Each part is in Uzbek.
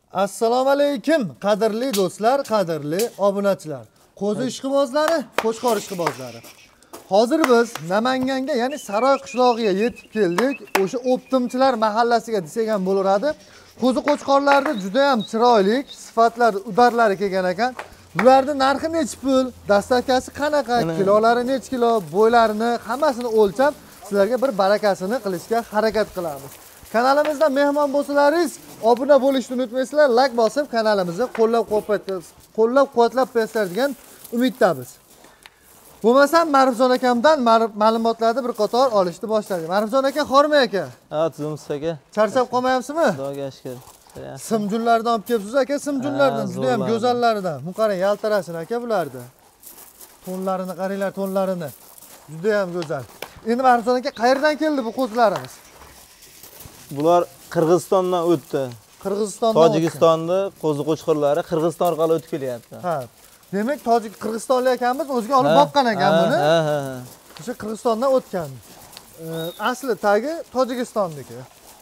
Assalomu alaykum, qadrli do'stlar, qadrli obunachilar. Qo'zi ishqibozlari, Qo'chqor ishqibozlari. Hozir biz Namanganga, ya'ni Saroy qishlog'iga yetib keldik. O'sha Optimchilar mahallasiga desak ham bo'laradi. Qo'zi qo'chqorlarda juda ham chiroyli, sifatlar, udarlari kelgan ekan. Bularning narxi necha pul, dastavkasi qanaqa, kilolari necha kilo, bo'ylarini hammasini o'lchab, sizlarga bir barakasini qilishga harakat qilamiz. Kanalimizda mehmon bo'lsalaringiz, obuna bo'lishni unutmaysizlar, like bosib kanalimizni qo'llab-quvvatlab qo'yasizlar degan umiddamiz. Bo'lmasa Ma'rifjon akamdan ma'lumotlarni bir qator olishni boshladik. Ma'rifjon aka, xormay aka. Ha, tuzumsiz aka. Charchab qolmayapsizmi? Xudoga shukr. Simjunlardan olib kelibsiz aka, simjunlardan juda ham go'zallaridan. Bu qarang, yaltirasin aka bularni. Tonlarini qaranglar, tonlarini. Juda ham go'zal. Endi Ma'rifjon aka, qayerdan keldi bu qo'zlarimiz? Bular Qirg'izistondan o'tdi. Qirg'izistondan. Tojikistonni qo'zi qo'chqorlari Qirg'iziston orqali o'tib kelyapti. Ha. Demak, Qirg'izistonlik akamiz o'ziga olib boqqan ekan buni. Ha. O'sha Qirg'izistondan o'tgan. Asli tagi Tojikistonniki.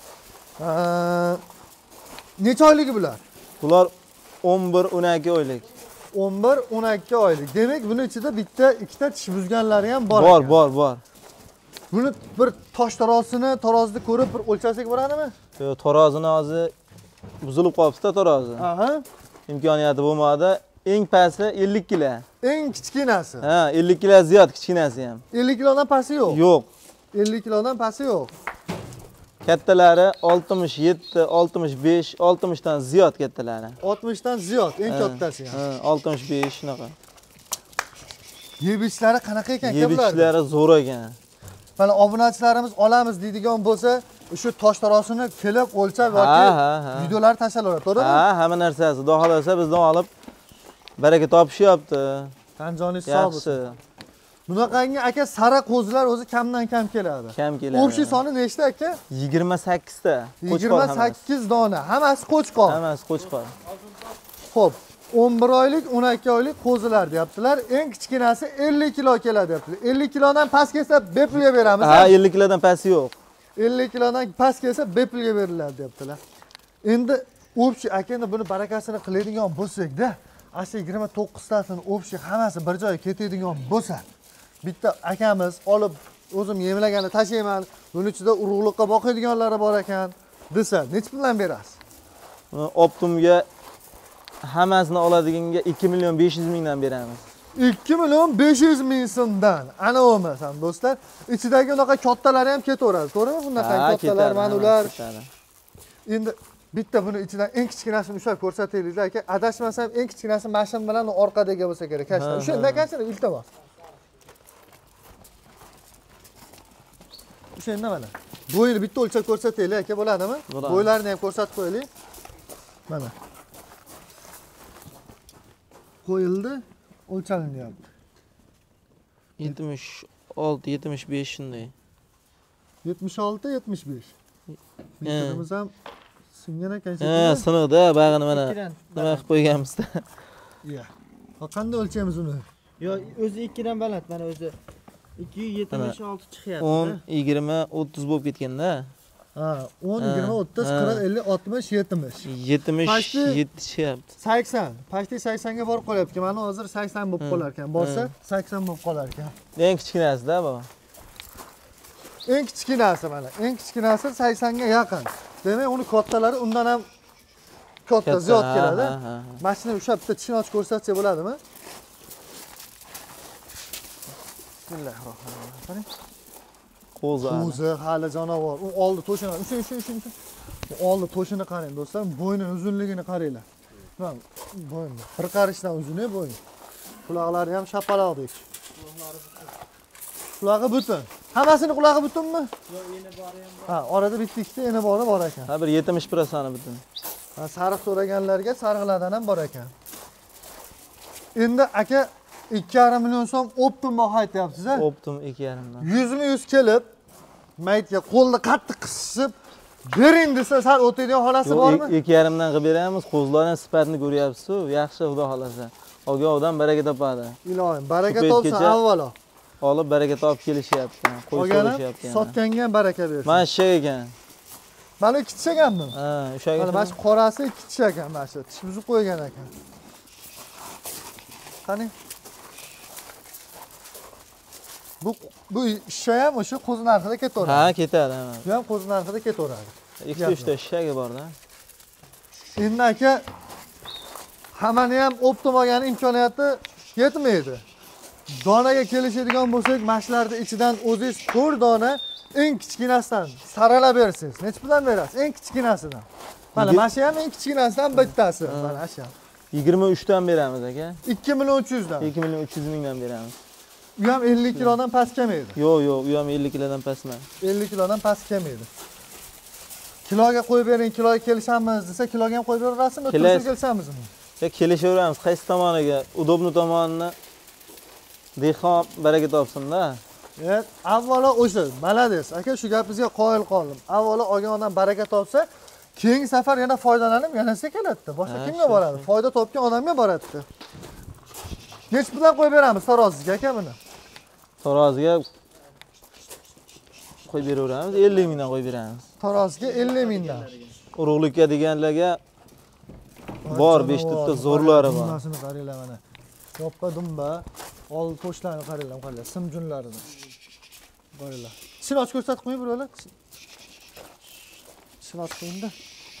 Necha oyligi bular? Bular 11-12 oylik. 11-12 oylik. Demak, buning ichida bitta, ikkita tish buzganlari ham bor. Bor. Buni bir tosh tarozini ko'rib bir o'lchasak bo'ladimi? Yo'q, tarozini hozir buzilib qolibdi-da tarozi. Aha. Imkoniyati bo'lmadi. Eng pasti 50 kilo. Eng kichkinasi. Ha, 50 kilo ziyod, kichkinasi ham. 50 kilodan pasti yo'q. Yo'q. 50 kilodan pasti yo'q. Kattalari 67, 65, 60 dan ziyod kattalari. 60 dan ziyod, eng kattasi ham. Ha, 65 shunaqa. Yeb-ichishlari qanaqa ekan bular? Yeb-ichishlari zo'r ekan. Mana obunachilarimiz olamiz deydigan bo'lsa, shu tosh tarozini kelib o'lchab yoki videolar tashlaveradi, to'g'rimi? Ha, hamma narsasi. Xudo xolasa bizdan olib baraka topishyapti. Tan joningiz sog' bo'lsin. Bunaqangi aka sara qo'zilar o'zi kamdan kam keladi. Kam keladi. O'sha soni nechta aka? 28 ta. 28 dona. Hammasi qo'chqor. Hammasi qo'chqor. Xo'p, 11 oylik, 12 oylik qo'zilar deyaptilar. Eng kichkinasi 50 kilo keladi deyaptilar. 50 kilodan past kelsa bepulga beramiz. Ha, 50 kilodan pasti yo'q. 50 kilodan past kelsa bepulga beriladi deyaptilar. Endi o'pshi akanda buni barakasini qiladigan bo'lsak-da, asli 29 tasini o'pshi hammasi bir joyga ketadigan bo'lsa, bitta akamiz olib o'zim yemlagani tashlayman, buning ichida urug'liqqa boqadiganlari bor ekan desa, necha puldan berasiz? Optimga hammasini oladiganga 2 million 500 mingdan beramiz. 2 million 500 ming so'mdan. Ana bo'lmasam do'stlar, ichidagi unaqa kattalari ham ketaveradi. To'g'rimi? Bunaqa kattalar, mana ular. Endi bitta buni ichidan eng kichkinasini ushlab ko'rsataylik aka. Adashmasam eng kichkinasi mashin bilan orqadagi bo'lsa kerak. Kashta. O'shanda ekansiz, iltimos. O'shanda mana. Bo'yini bitta o'lchab ko'rsataylik aka, bo'ladimi? Bo'ylarini ham ko'rsatib qo'yaylik. Mana. Qo'yildi, o'lchalinyapti. 76, 75 shunday. 76, 75. Bittamiz ham singan ekan. Ha, siniqda, bag'ini mana nima qilib qo'yganmiz-da. Iya. Qanday o'lchaymiz uni? Yo, o'zi 2 dan baland, mana o'zi 276 chiqyapti. 10, 20, 30 bo'lib ketganda. Ha, 10, 20, 30, 40, 50, 60, 70. 77 chiqyapti. 80. Pashti 80 ga borib qolyapti. Mana hozir 80 bo'lib qolar ekan. Borsa 80 bo'lib qolar ekan. Eng kichkinasi-da bu. Eng kichkinasi mana. Eng kichkinasi 80 ga yaqin. Demak, uni kattalari undan ham katta ziyod keladi. Mashina ushlab bitta tishini ochib ko'rsatsa bo'ladimi? Bismillahirrohmanirrohim. Qo'zi hali jonivor. U oldi to'shini. Ushin. Bu oldi to'shini qarang do'stlar. Bo'ynining uzunligini qaranglar. Mana bo'yin. Bir qarishdan uzun bo'yin. Quloqlari ham shapaloqdek. Qulog'i butun. Hammasini qulog'i butunmi? Yo'q, eni bori ham bor. Ha, orada bitta ikkita eni bori bor ekan. Ha, bir 70% butun. Ha, sariq so'raganlarga sariqlardan ham bor ekan. Endi aka 2,5 million so'm Optim baho aytyapsiz-a? Optim 2,5 dan. 100 kelib, maytga qo'lni qattiq qisib, bering desa sal o'tadigan holasi bormi? 2,5 dan qilib beramiz. Qo'zlarning sifatini ko'ryapsiz-ku, yaxshi xudo xolasa. Olgan baraka topadi. Ilohim, baraka topsin avvalo. Olib baraka topib kelishyapti. Qo'y so'rashyapti. Sotganga ham baraka bersin. Mana shu ekan. Mana ikki tish ekanmi? Ha, o'shaga. Mana shu qorasi ikki tish ekan, mana shu tish buzib qo'ygan ekan. Qani? Bu ishcha ham o'sha qo'zi narxida ketaveradi. Ha, ketadi. Bu ham qo'zi narxida ketaveradi. Ikkita uchta eshagi bor-da. Endi aka hammani ham optim olgani imkoniyati yetmaydi. Donaga kelishadigan bo'lsak, mashlarni ichidan o'zingiz 4 dona eng kichkinasidan saralab bersangiz, necha puldan berasiz? Eng kichkinasidan. Mana mana ham eng kichkinasidan bittasi. Mana shu. 23 dan beramiz aka. 2 million 300 dan. 2 million 300 mingdan beramiz. U ham 50 kilodan past kelmaydi. Yo'q, u ham 50 kilodan past emas. 50 kilodan past kelmaydi. Kiloga qo'yib bering, kiloga kelishamiz desa, kiloga ham qo'yib berasizmi? Tursiz kelsamizmi? Ya kelishaveramiz, qaysi tomoniga, udobni tomonini dehqon baraka topsin-da. Evet, avvalo o'sha, malades. Aka, shu gapingizga qoyil qoldim. Avvalo olgan odam baraka topsa, keyingi safar yana foydalanib, yanasi keladi. Boshqa kimga boradi? Foyda topgan odamga boradi. Nech puldan qo'yib beramiz taroziga aka buni? Taroziga qo'yib beraveramiz, 50 mingdan qo'yib beramiz. Taroziga 50 mingdan. Urug'likka deganlarga bor, 5 ta zo'rlari bor. Dummasini qaranglar mana. Yoppa dumba, ol pochtlarni qaranglar, simjunlarini. Qaranglar. Tishini ochib ko'rsatib qo'ying birolar. Tishini ochib qo'ying-da.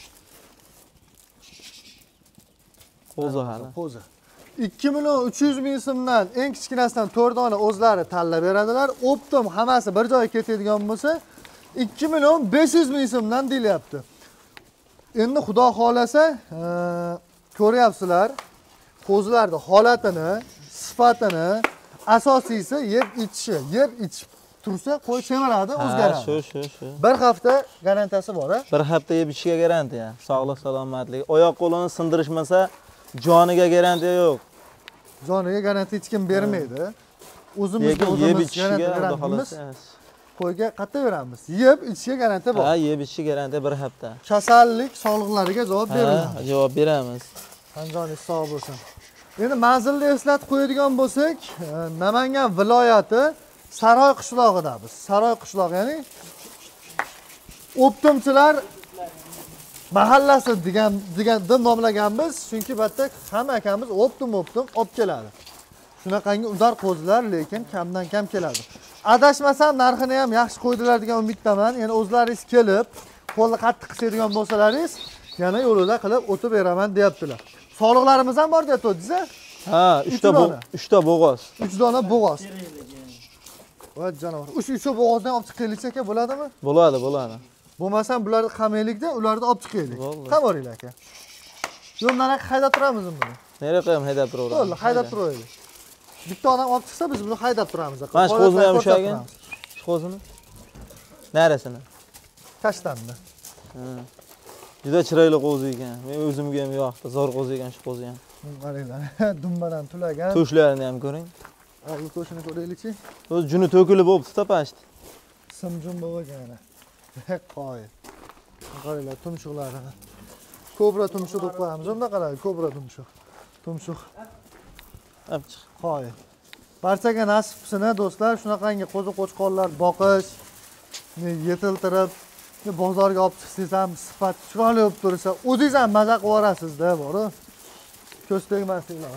Qo'zi hali. Qo'zi. 2 million 300 ming so'mdan eng kichkinasidan 4 dona o'zlari tanlab beradilar. Optim hammasi bir joyga ketadigan bo'lsa 2 million 500 ming so'mdan deyilyapti. Endi xudo xolasa, ko'ryapsizlar, qo'zilarning holatini, sifatini, asosiysi yeb ichishi. Yeb ichib tursa, qo'y semiradi, o'zgaradi. Shu. Bir hafta garantiyasi bor-a? Bir hafta yeb ichishga garantiya. Sog'lik, salomatlik. Oyoq qo'lini sindirishmasa, joniga garantiya yo'q. Joniga garantiya hech kim bermaydi. O'zimiz yeb ichishga beramiz. Qo'yga qatta beramiz. Yeb ichishga garantiya bor. Ha, yeb ichishga garantiya bir hafta. Kasallik, sog'liqlariga javob beriladi. Ha, javob beramiz. Qanjoningiz sog' bo'lsin. Endi manzilni eslatib qo'yadigan bo'lsak, Namangan viloyati Saroy qishlog'idamiz. Saroy qishlog'i, ya'ni optimchilar mahallasi degan deb nomlaganmiz, chunki bitta hamma akamiz optim olib keladi. Shunaqangi udar qo'zilar, lekin kamdan kam keladi. Adashmasam narxini ham yaxshi qo'ydilar degan umiddaman. Yana o'zlaringiz kelib, qo'lni qattiq qisadigan bo'lsalaringiz, yana yo'lida qilib o'tib beraman deyaptilar. Soliqlarimiz ham bor deyapti-a? Ha, 3 ta bo'g'oz. 3 dona bo'g'oz. Voy janovar. O'sha 3 bo'g'ozdan olib chiqaylik aka, bo'ladimi? Bo'ladi. Bo'lmasam bularni qamaylikda, ularni olib chiqaylik. Qamoringlar aka. Yo'ldan haydab turamizmi buni? Nariyoqqa ham haydab turaveramiz. Bo'ldi, haydab turaylik. Bitta odam olib chiqsa, biz buni haydab turamiz. Mana shu qo'zini ham ushlagan. Shu qo'zini. Naresini? Kashtanni. Juda chiroyli qo'zi ekan. Men o'zimga ham yoqdi. Zo'r qo'zi ekan shu qo'zi ham. Qaranglar, dumbadan tulagan. To'shlarini ham ko'ring. Aqli to'shini ko'raylik-chi. O'z juni to'kilib bo'libdi tapashdi. Simjun bo'lgan ana. Qo'y. Qaranglar, tumshuqlarini. Kobra tumshuq deb qo'yamiz. Unda qarang, kobra tumshuq. Tumshuq. Apchiq. Qo'y. Barchaga nasib qilsin, do'stlar, shunaqangi qo'zi-qo'chqonlar boqish, yetiltirib, bozorga olib chiqsangiz ham sifat chiroyli bo'lib tursa, o'zingiz ham maza qilib olasiz-da, bor-ku. Ko'z tegmasliklar.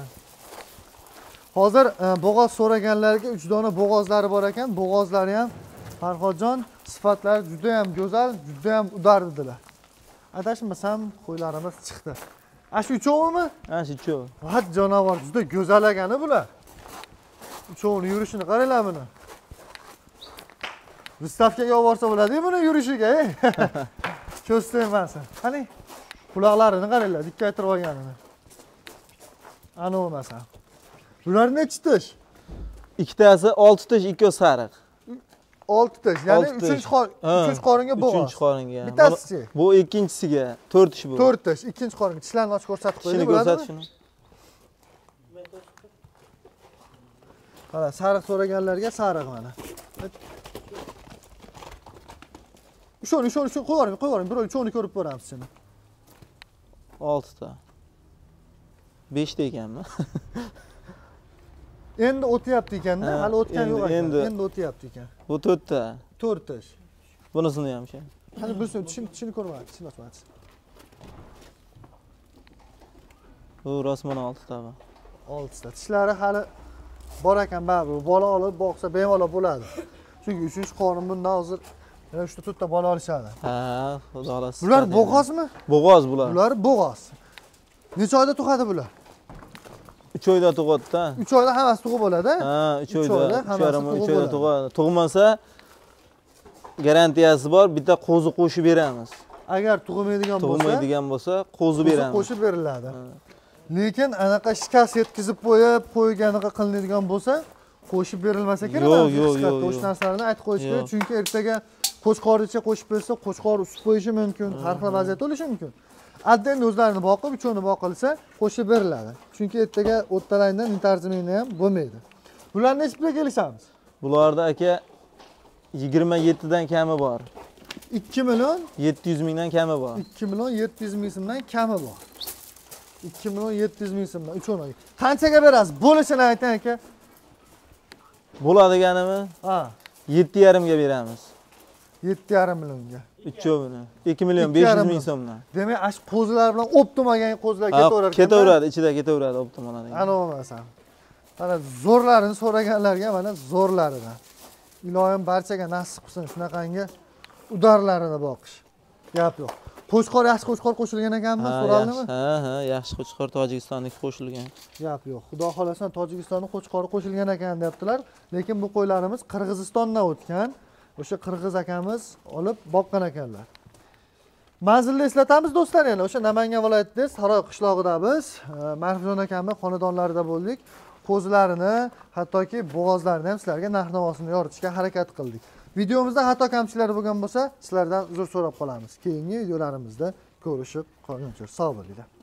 Hozir bo'g'oz so'raganlarga 3 dona bo'g'ozlari bor ekan. Bo'g'ozlari ham Farhodjon sifatlari juda ham go'zal, juda ham udar dedilar. Adashmasam qo'ylarimiz chiqdi. Shu uchovimi? Ha, shu uchov. Vat janovar, juda go'zal ekani bular. Uchovini yurishini qaranglar buni. Vystavkaga olib borsa bo'ladi-ku buni yurishiga. Ko'z tegmasin. Qani? Quloqlarini qaranglar, dikkaytirib olganini. Ana bo'lmasa. Bular nechi tish? Ikkitasi 6 tish, ikkovi sariq. 6 tish, ya'ni 3 qoringa bo'g'oz. 3 qoringa. Bittasi. Bu ikkinchisiga 4 tish bu. 4 tish, ikkinchi qoringa tishlarni ochib ko'rsatib qo'ying. Shuni ko'rsat shuni. Qara, sariq so'raganlarga sariq mana. Shuni qo'ying, bir uchovni ko'rib ko'ramiz seni. 6 ta. 5 ta ekanmi? Endi o'tyapti ekanda, hali o'tgan yo'q ekan. Endi o'tyapti ekan. Bu 4 ta. 4 tish. Bunisini ham shu. Hadi bilsin, tishini ko'rmadi, tishini ochmadi. Bu rosmon 6 ta bor. 6 ta. Tishlari hali bor ekan, baribir bola olib boqsa bemalol bo'ladi. Chunki 3-qorin bundan hozir yana 3 ta bola olishadi. Ha, xudo xolasa. Bular bo'g'ozmi? Bo'g'oz bular. Bular bo'g'oz. Necha oyda tug'adi bular? 3 oyda tug'adi-da. 3 oyda hammasi tug'ib bo'ladi. Ha, 3 oyda, hammasi 3 oyda tug'adi. Tug'masa garantiyasi bor, bitta qo'zi qo'shib beramiz. Agar tug'maydigan bo'lsa, Tug'maydigan bo'lsa, qo'zi beramiz. qo'shib beriladi. Lekin anaqa shikast yetkazib qo'yib, qo'yganiga qilinadigan bo'lsa, qo'shib berilmasa kerak. Yo'q. O'sha narsalarni aytib qo'yish kerak, chunki ertaga qo'chqorcha qo'shib bersa, qo'chqor usib qo'yishi mumkin, har xil vaziyat bo'lishi mumkin. Adda o'zlarini boqib, uchovni boqilsa, qo'shib beriladi. Chunki ertaga o'rtalarida nitarzimini ham bo'lmaydi. Bularni necha pulga kelishamiz? Bularda aka 27 dan kami bor. 2 million 700 mingdan kami bor. 2 million 700 ming so'mdan kami bor. 2 million 700 ming so'mdan uchovni. Qanchaga berasiz? Bo'lishini ayting aka. Bo'ladiganimi? Ha, 7,5 ga beramiz. 7,5 millionga. Uchovini. 2 million 2,5 500 ming so'mdan. Demak, ash qo'zilar bilan optimagan qo'zilar ketaverar. Ketaveradi, ichida ketaveradi optimalarning. Ana bo'lmasam. Mana zo'rlarini so'raganlarga mana zo'rlaridan. Ilohim barchaga nasib qilsin shunaqangi udarlarini boqish. Gap yo'q. Qo'chqor yaxshi qo'chqor qo'shilgan ekanmi? So'raldimi? Ha, yaxshi qo'chqor Tojikistonniki qo'shilgan. Gap yo'q. Xudo xolasa Tojikistonning qo'chqori qo'shilgan ekan deyaptilar. Lekin bu qo'ylarimiz Qirg'izistondan o'tgan. O'sha qirg'iz akamiz olib boqqan ekanlar. Manzilni eslatamiz do'stlar, yana o'sha Namangan viloyatida Saroy qishlog'ida biz Marifjon akamning xonadonlarida bo'ldik. Qo'zilarini, hattoki bo'g'ozlarini ham sizlarga narx-navosini yoritishga harakat qildik. Videomizda xato kamchiliklar bo'lgan bo'lsa, sizlardan uzr so'rab qolamiz. Keyingi videolarimizda ko'rishib qolguncha sog' bo'linglar.